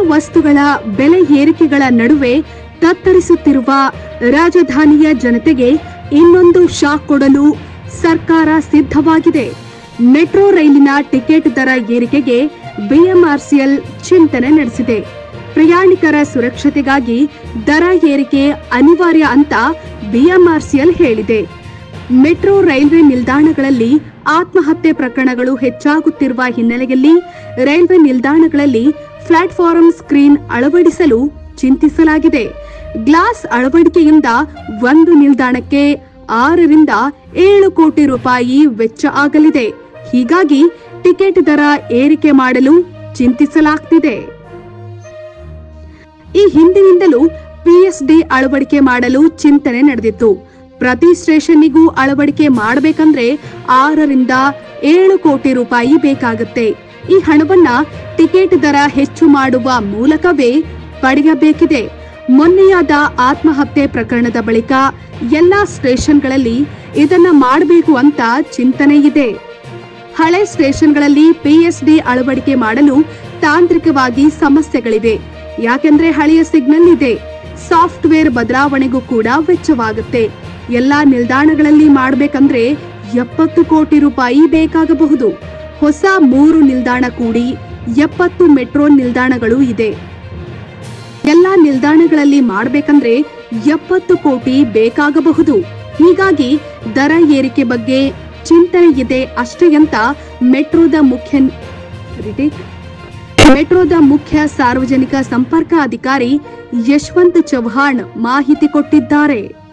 ವಸ್ತುಗಳ ಬೆಲೆ ಏರಿಕೆಗಳ ನಡುವೆ ತತ್ತರಿಸುತ್ತಿರುವ ರಾಜಧಾನಿಯ ಜನತೆಗೆ ಇನ್ನೊಂದು ಶಾಕ್ ಕೊಡಲು ಸರ್ಕಾರ ಸಿದ್ಧವಾಗಿದೆ. ಮೆಟ್ರೋ ರೈಲಿನ ಟಿಕೆಟ್ ದರ ಏರಿಕೆಗೆ ಬಿಎಂಆರ್ಸಿಎಲ್ ಚಿಂತನೆ ನಡೆಸಿದೆ. ಪ್ರಯಾಣಿಕರ ಸುರಕ್ಷತೆಗಾಗಿ ದರ ಏರಿಕೆ ಅನಿವಾರ್ಯ ಅಂತ ಬಿಎಂಆರ್ಸಿಎಲ್ ಹೇಳಿದೆ. ಮೆಟ್ರೋ ರೈಲ್ವೆ ನಿಲ್ದಾಣಗಳಲ್ಲಿ ಆತ್ಮಹತ್ಯೆ ಪ್ರಕರಣಗಳು ಹೆಚ್ಚಾಗುತ್ತಿರುವ ಹಿನ್ನೆಲೆಯಲ್ಲಿ ರೈಲ್ವೆ ನಿಲ್ದಾಣಗಳಲ್ಲಿ ಪ್ಲಾಟ್ಫಾರ್ಮ್ ಸ್ಕ್ರೀನ್ ಅಳವಡಿಸಲು ಚಿಂತಿಸಲಾಗಿದೆ. ಗ್ಲಾಸ್ ಅಳವಡಿಕೆಯಿಂದ ಒಂದು ನಿಲ್ದಾಣಕ್ಕೆ 6 ರಿಂದ 7 ಕೋಟಿ ರೂಪಾಯಿ ವೆಚ್ಚ ಆಗಲಿದೆ. ಹೀಗಾಗಿ ಟಿಕೆಟ್ ದರ ಏರಿಕೆ ಮಾಡಲು ಚಿಂತಿಸಲಾಗ್ತಿದೆ. ಈ ಹಿಂದಿನಿಂದಲೂ ಪಿಎಸ್ಡಿ ಅಳವಡಿಕೆ ಮಾಡಲು ಚಿಂತನೆ ನಡೆದಿತ್ತು. ಪ್ರತಿ ಸ್ಟೇಷನ್ನಿಗೂ ಅಳವಡಿಕೆ ಮಾಡಬೇಕಂದ್ರೆ 6 ರಿಂದ 7 ಕೋಟಿ ರೂಪಾಯಿ ಬೇಕಾಗುತ್ತೆ. ಈ ಹಣವನ್ನ ಟಿಕೆಟ್ ದರ ಹೆಚ್ಚು ಮಾಡುವ ಮೂಲಕವೇ ಪಡೆಯಬೇಕಿದೆ. ಮೊನ್ನೆಯಾದ ಆತ್ಮಹತ್ಯೆ ಪ್ರಕರಣದ ಬಳಿಕ ಎಲ್ಲಾ ಸ್ಟೇಷನ್ಗಳಲ್ಲಿ ಇದನ್ನ ಮಾಡಬೇಕು ಅಂತ ಚಿಂತನೆ ಇದೆ. ಹಳೆ ಸ್ಟೇಷನ್ಗಳಲ್ಲಿ ಪಿಎಸ್ಡಿ ಅಳವಡಿಕೆ ಮಾಡಲು ತಾಂತ್ರಿಕವಾಗಿ ಸಮಸ್ಯೆಗಳಿವೆ. ಯಾಕೆಂದ್ರೆ ಹಳೆಯ ಸಿಗ್ನಲ್ ಇದೆ. ಸಾಫ್ಟ್ವೇರ್ ಬದಲಾವಣೆಗೂ ಕೂಡ ವೆಚ್ಚವಾಗುತ್ತೆ. ಎಲ್ಲಾ ನಿಲ್ದಾಣಗಳಲ್ಲಿ ಮಾಡಬೇಕಂದ್ರೆ 70 ಕೋಟಿ ರೂಪಾಯಿ ಬೇಕಾಗಬಹುದು. ಹೊಸ 3 ನಿಲ್ದಾಣ ಕೂಡಿ 70 ಮೆಟ್ರೋ ನಿಲ್ದಾಣಗಳು ಇದೆ. ಎಲ್ಲಾ ನಿಲ್ದಾಣಗಳಲ್ಲಿ ಮಾಡಬೇಕಂದ್ರೆ 70 ಕೋಟಿ ಬೇಕಾಗಬಹುದು. ಹೀಗಾಗಿ ದರ ಏರಿಕೆ ಬಗ್ಗೆ ಚಿಂತನೆ ಇದೆ ಅಷ್ಟೇ ಅಂತ ಮೆಟ್ರೋದ ಮುಖ್ಯ ಸಾರ್ವಜನಿಕ ಸಂಪರ್ಕ ಅಧಿಕಾರಿ ಯಶವಂತ್ ಚವ್ಹಾಣ್ ಮಾಹಿತಿ ಕೊಟ್ಟಿದ್ದಾರೆ.